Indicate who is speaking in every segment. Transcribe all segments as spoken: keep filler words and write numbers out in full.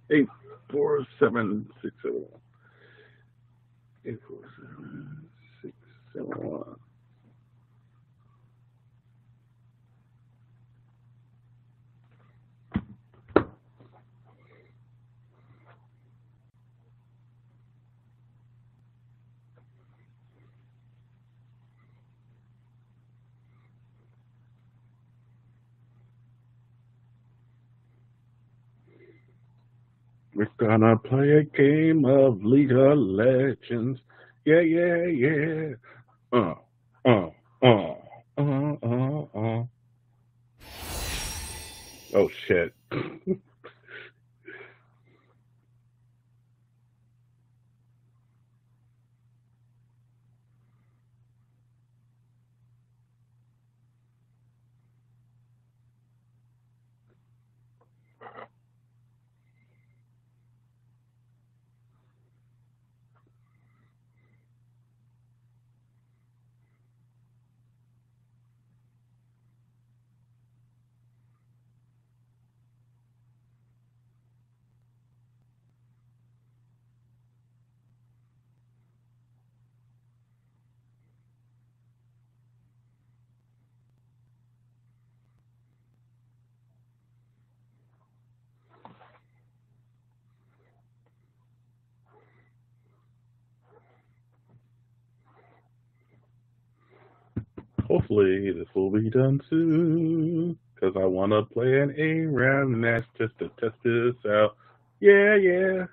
Speaker 1: Eight four seven six seven one. Eight four seven six seven one. We're gonna play a game of League of Legends. Yeah, yeah, yeah. Uh, uh, uh, uh, uh, uh. Oh shit. Hopefully this will be done soon, because I want to play an A-round match just to test this out. Yeah, yeah.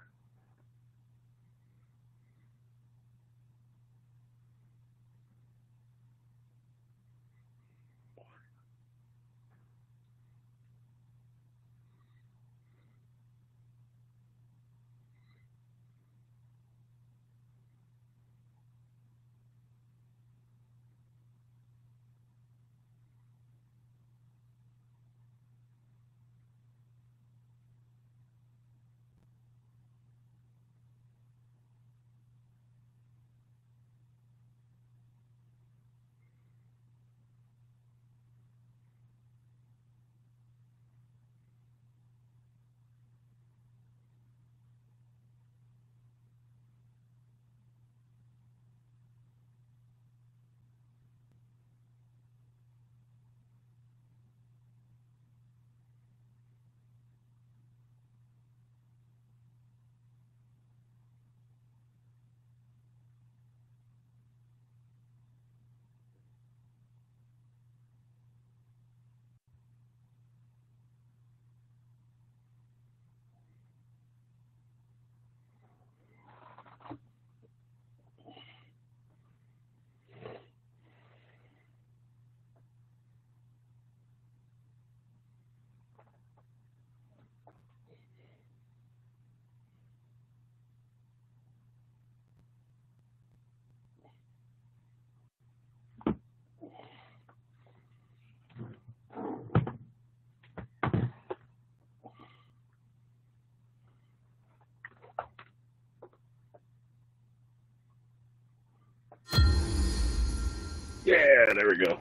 Speaker 1: Yeah, there we go.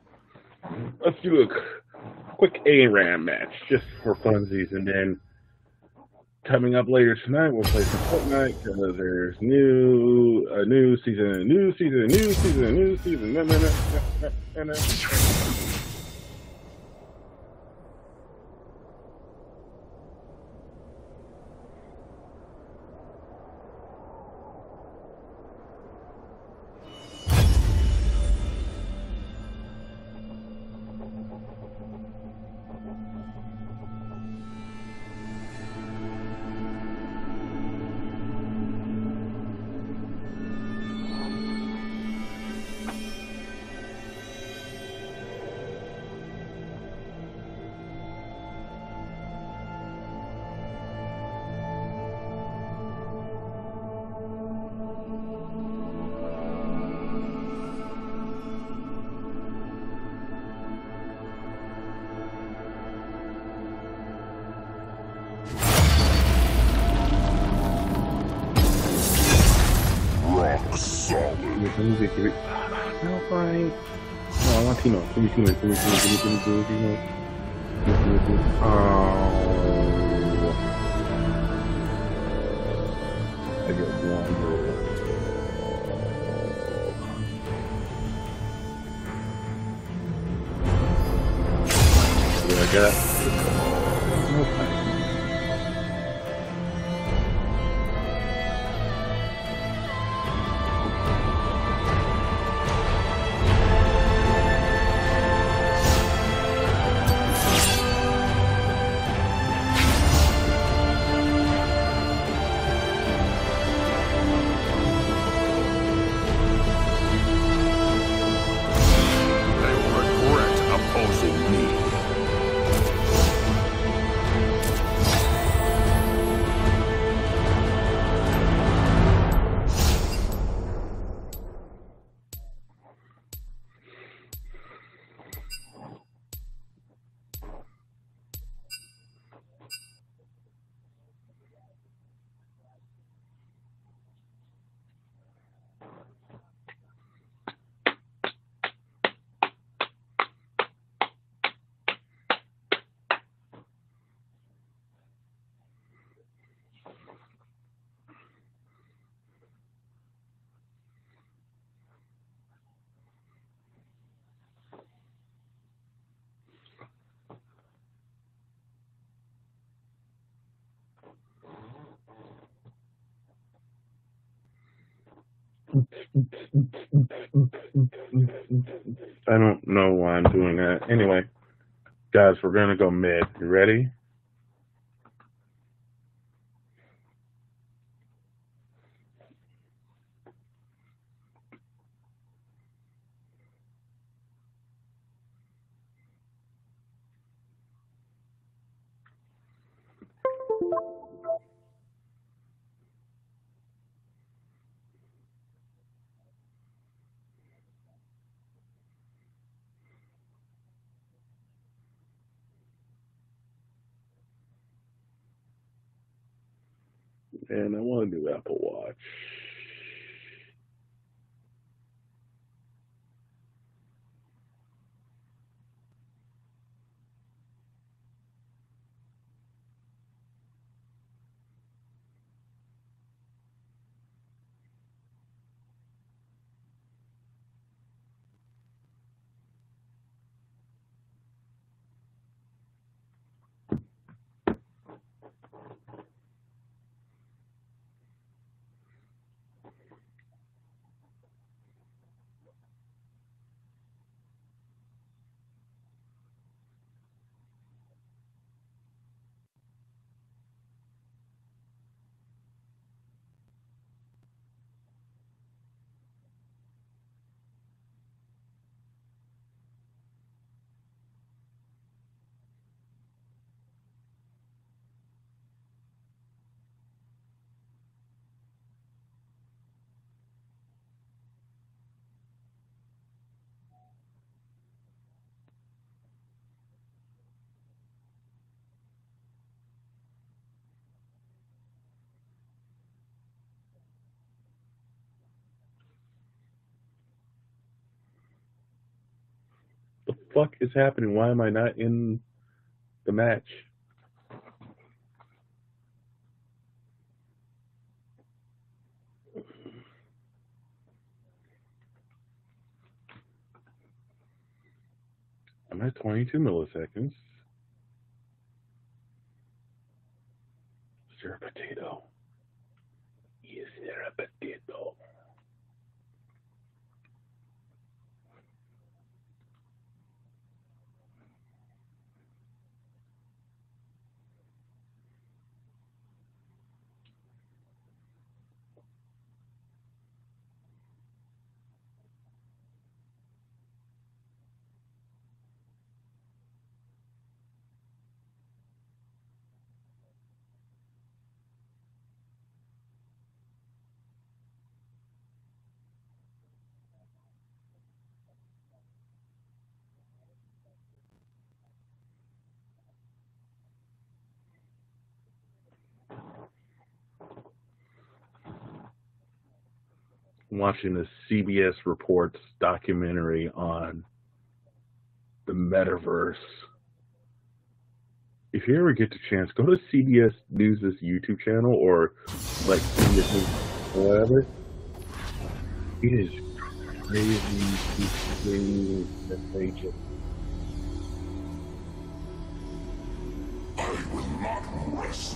Speaker 1: Let's do a quick A-RAM match just for funsies, and then coming up later tonight we'll play some Fortnite because there's new a new season, a new season, a new season, a new season. No, no, no, no, no, no. Let me get it. No, fine. No, I want Timo. Give me Timo. Give me Timo. Give me Timo. Give me Timo. Give me Timo. Oh. One rule. What do I got? Okay. I don't know why I'm doing that. Anyway, guys, we're gonna go mid. You ready? And I want to do Apple Watch. The fuck is happening? Why am I not in the match? I'm at twenty-two milliseconds. Is there a potato? Is there a potato? I'm watching the C B S Reports documentary on the metaverse. If you ever get the chance, go to C B S News' YouTube channel or like C B S News. whatever. He is crazy, crazy, agent.
Speaker 2: I will not rest.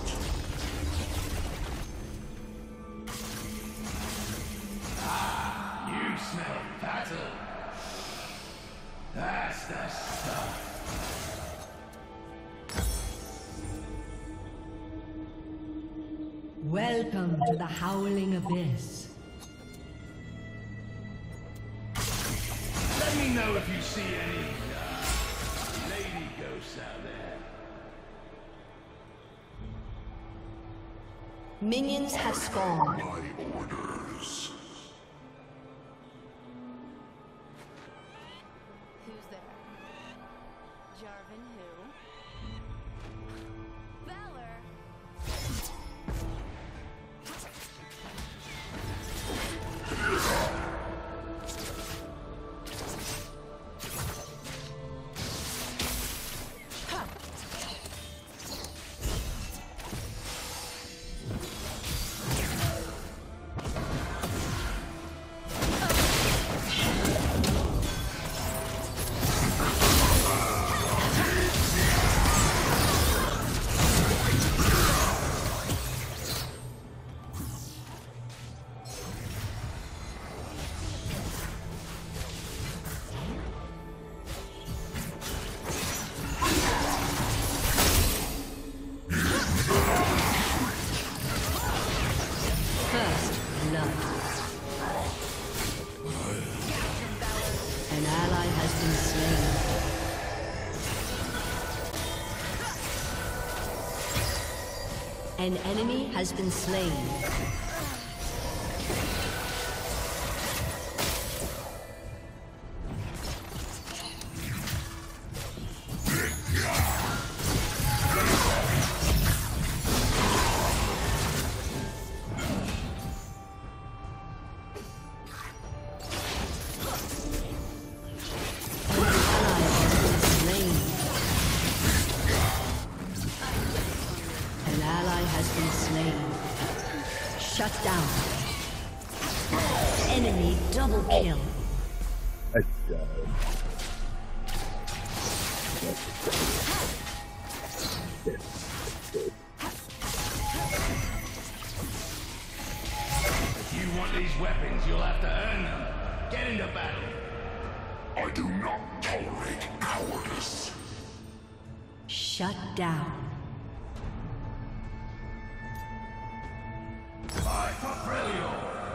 Speaker 2: Ah, you smell battle. That's the stuff.
Speaker 3: Welcome to the Howling Abyss.
Speaker 2: Let me know if you see any uh, lady ghosts out there.
Speaker 3: Minions have spawned.
Speaker 2: My orders.
Speaker 4: Who's there? Jarvan who? Valor!
Speaker 3: An ally has been slain. An enemy has been slain. Shut down. Enemy double kill.
Speaker 1: I died.
Speaker 2: If you want these weapons, you'll have to earn them. Get into battle. I do not tolerate cowardice.
Speaker 3: Shut down.
Speaker 2: I for Freljord.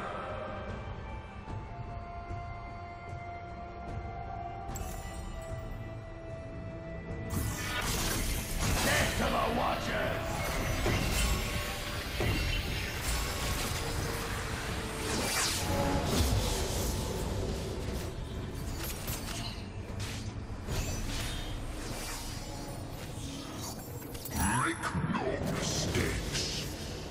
Speaker 2: Death to the Watchers! Make no mistakes.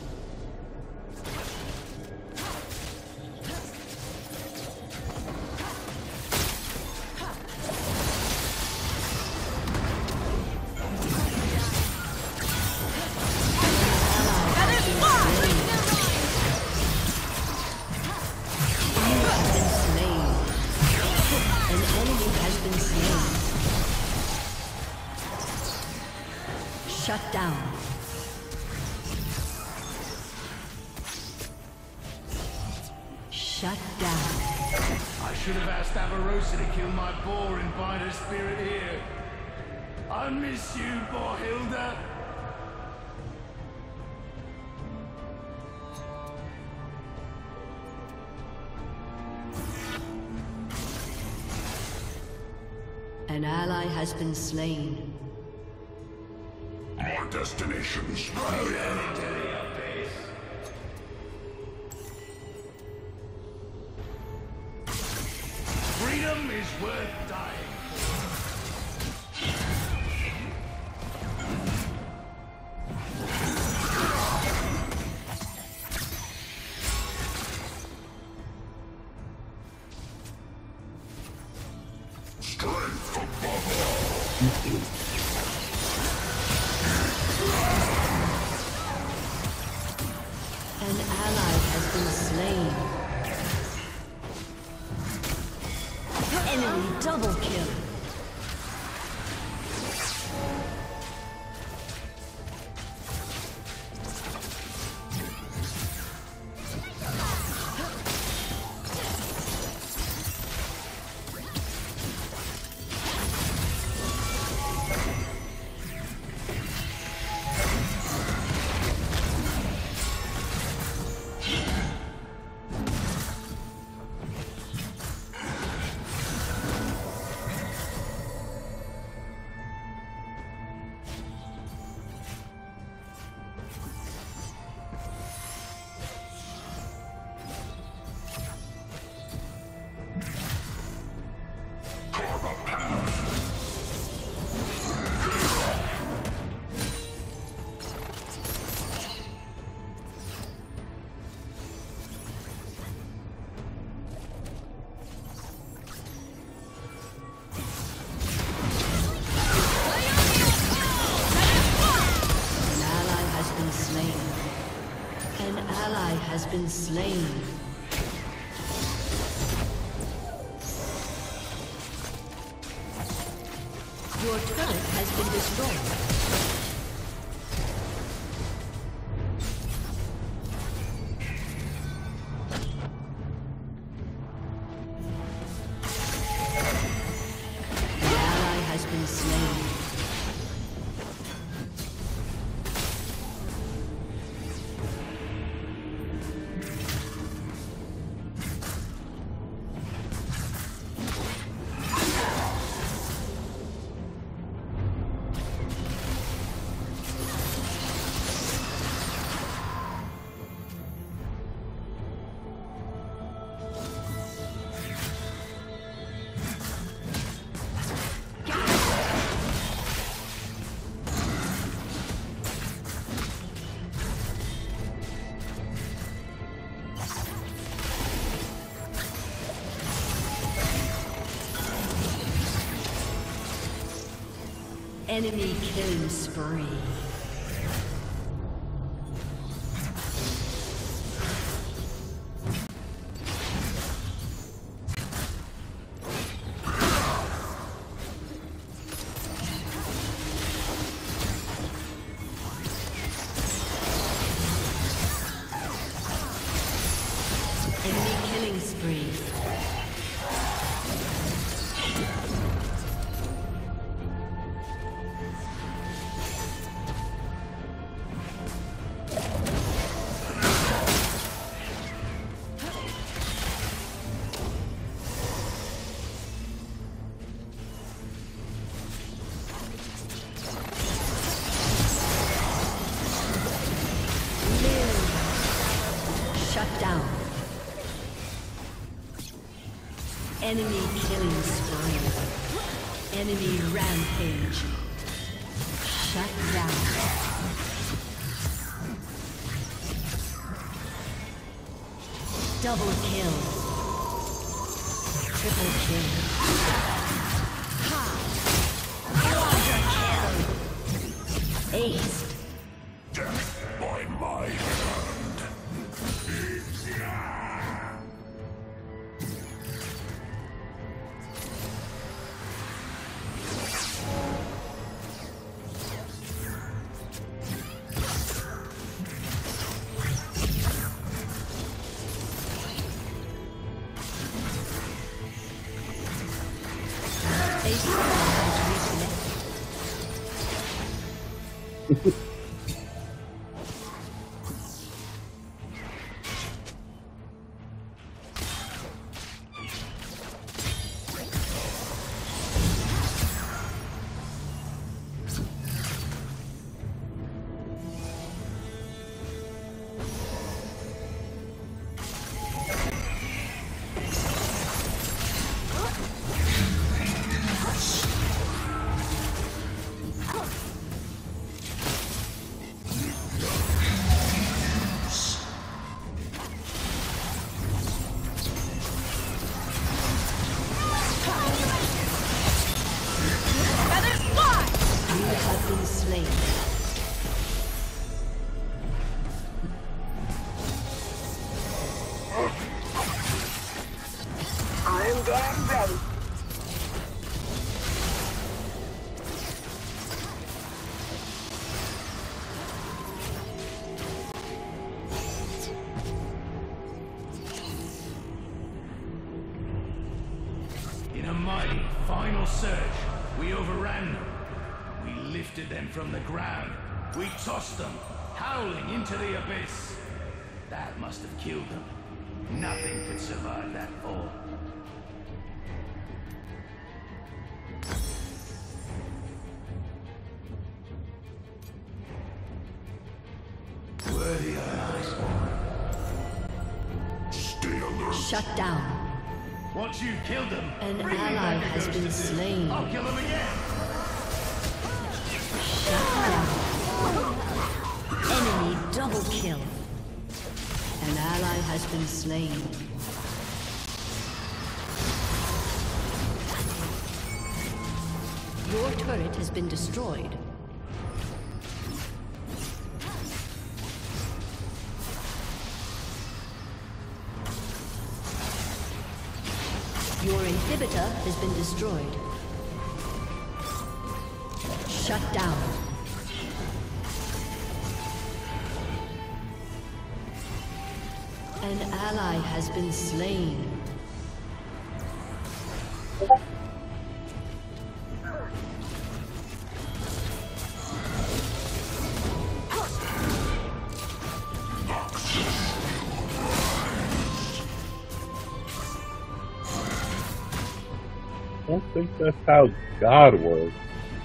Speaker 3: Shut down. Shut down.
Speaker 2: I should have asked Avarosa to kill my boar and bind her spirit here. I miss you, Borhilda.
Speaker 3: An ally has been slain.
Speaker 2: Our destination's right. Freedom is worth dying Strength above all.
Speaker 3: An ally has been slain. has been slain. Your turret has been destroyed. Enemy killing spree. Enemy killing spree. Enemy killing spree. Enemy rampage. Shut down. Double kill. Triple kill. Ha! Quadra kill. Ace.
Speaker 2: Death by my hand. In a mighty final surge, we overran them. We lifted them from the ground. We tossed them, howling into the abyss. That must have killed them. Nothing could survive that fall. Worthy of eyes. Stay alert.
Speaker 3: Shut down.
Speaker 2: Once you've killed them,
Speaker 3: An
Speaker 2: bring me
Speaker 3: ally
Speaker 2: back a
Speaker 3: has
Speaker 2: ghost
Speaker 3: been
Speaker 2: of this.
Speaker 3: slain.
Speaker 2: I'll kill them again.
Speaker 3: Shut down. Enemy double kill. An ally has been slain. Your turret has been destroyed. inhibitor has been destroyed. Shut down. An ally has been slain.
Speaker 1: I don't think that's how God works.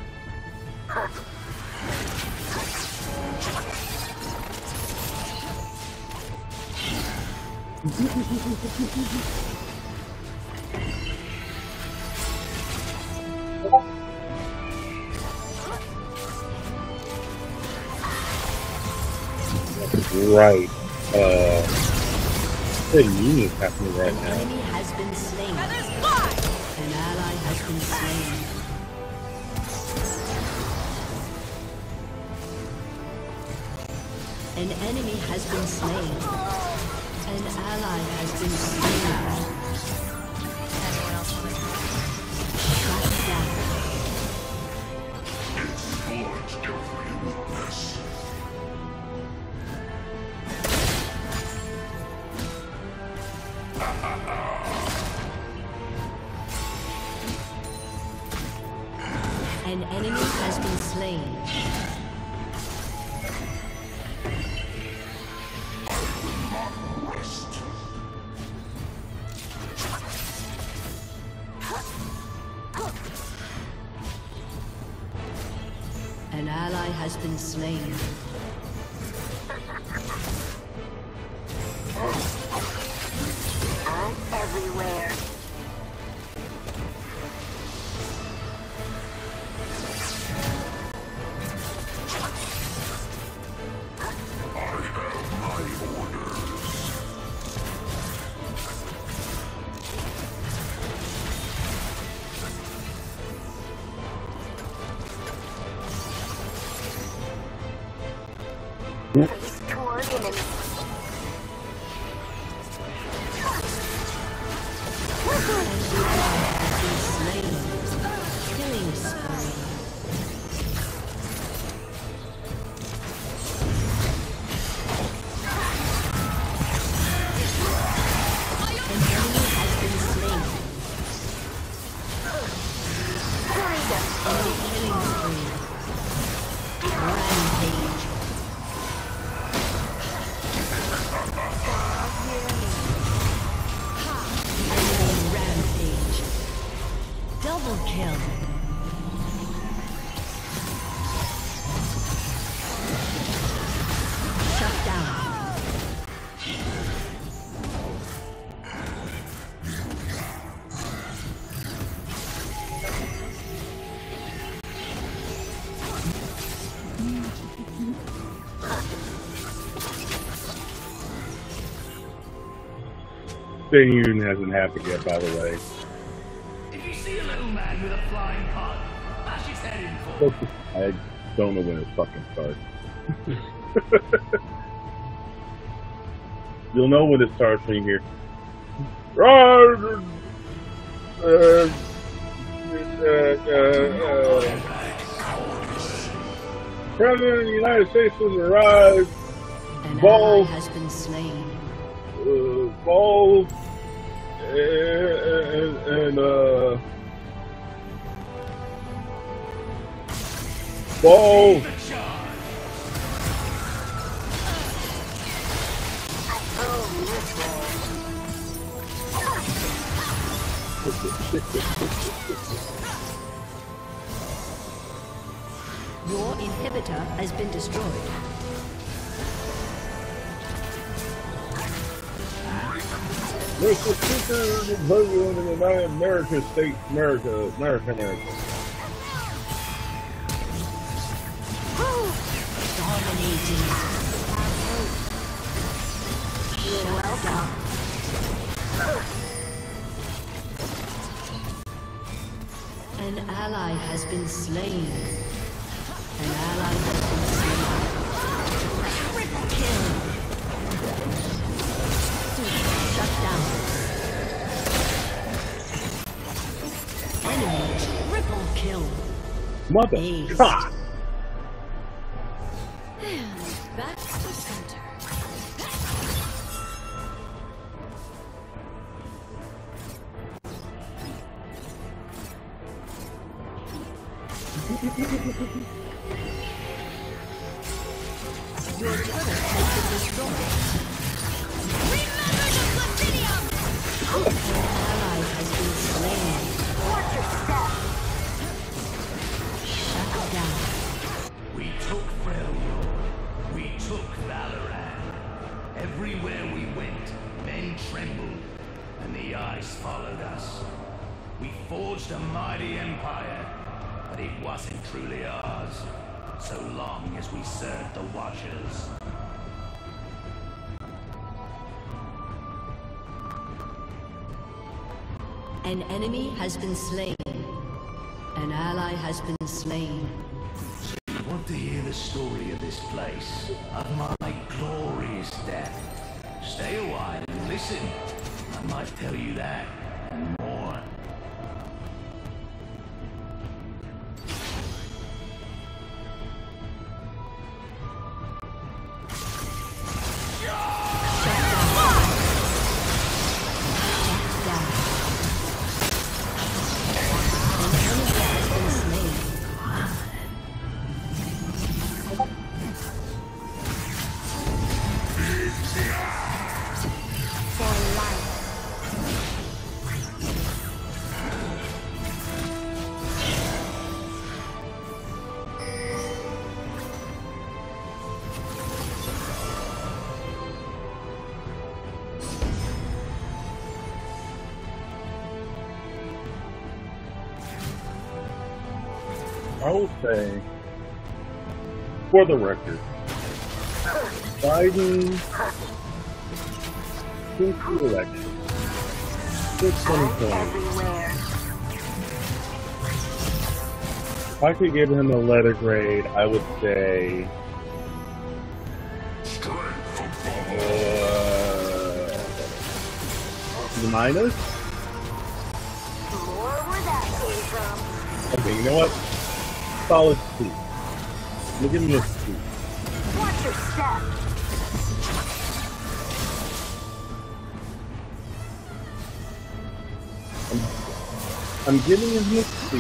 Speaker 1: Right. Uh, the union's happening right
Speaker 3: An
Speaker 1: now.
Speaker 3: enemy has been slain. An ally has been slain. An enemy has been slain. An ally has been slain.
Speaker 4: Anyone else want to
Speaker 3: Shut down. An enemy has been slain. An ally has been slain.
Speaker 4: I'm everywhere. Face toward enemy.
Speaker 3: Killing spree. An enemy has been slain. Enemy killing spree. Rampage. Enemy rampage. Double kill. Shut down.
Speaker 1: The union hasn't happened yet, by the way.
Speaker 2: If you see a little man with a flying card, bash his head in for.
Speaker 1: I don't know when it fucking starts. You'll know when it starts when you hear. Uh, uh, uh, President of the United States has arrived.
Speaker 3: An ally
Speaker 1: Ball.
Speaker 3: has been slain.
Speaker 1: Uh, balls and, and uh, balls.
Speaker 3: Your inhibitor has been destroyed.
Speaker 1: Mister Speaker, the President of the United America States, America, America, America.
Speaker 3: Dominating. You're welcome. An ally has been slain. An ally has been slain. Triple kill. Shut down.
Speaker 1: Mother.
Speaker 3: Ace.
Speaker 1: God.
Speaker 4: And back to center. Your turret has been destroyed. Remember the Placidium!
Speaker 3: An ally has been slain.
Speaker 4: Watch your step.
Speaker 3: Shut down.
Speaker 2: We took Freljord. We took Valoran. Everywhere we went, men trembled, and the ice followed us. We forged a mighty empire, but it wasn't truly ours, so long as we served the Watchers.
Speaker 3: An enemy has been slain. An ally has been slain.
Speaker 2: You want to hear the story of this place, of my glorious death? Stay a while and listen. I might tell you that and more.
Speaker 1: I will say, for the record, Biden since the election, since twenty twenty,
Speaker 4: Everywhere.
Speaker 1: if I could give him a letter grade, I would say uh, C minus.
Speaker 4: More where that came from.
Speaker 1: Okay, you know what? Solid C. Let me give him a C.
Speaker 4: Watch your step.
Speaker 1: I'm giving him a C.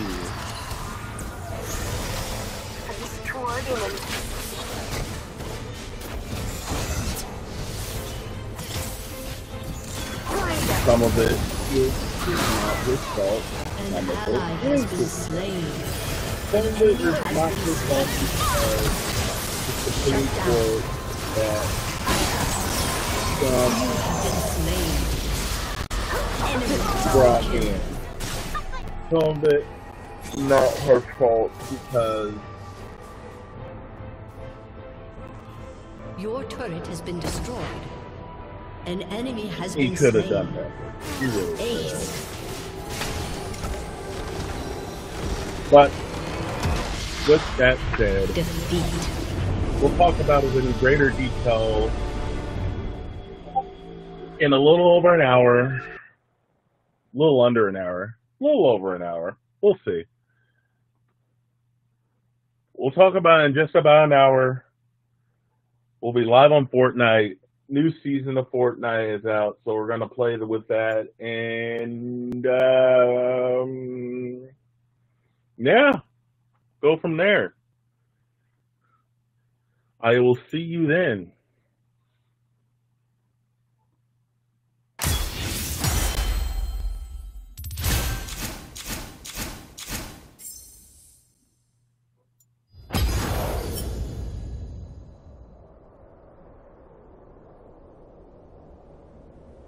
Speaker 4: A destroyed enemy. Find them.
Speaker 1: Some of it is not his fault.
Speaker 3: An
Speaker 1: Some of
Speaker 3: ally
Speaker 1: it
Speaker 3: has
Speaker 1: is
Speaker 3: been
Speaker 1: his
Speaker 3: slain.
Speaker 1: Some of it is not his fault because it's the Supreme Court that some brought in. Some of it not her fault because
Speaker 3: Your turret has been destroyed. An enemy has
Speaker 1: he
Speaker 3: been
Speaker 1: could
Speaker 3: slain.
Speaker 1: have done that. He really could.
Speaker 3: Ace.
Speaker 1: But with that said,
Speaker 3: Defeat.
Speaker 1: we'll talk about it in greater detail in a little over an hour, a little under an hour, a little over an hour. We'll see. We'll talk about it in just about an hour. We'll be live on Fortnite. New season of Fortnite is out, so we're going to play with that. And, um, yeah, go from there. I will see you then.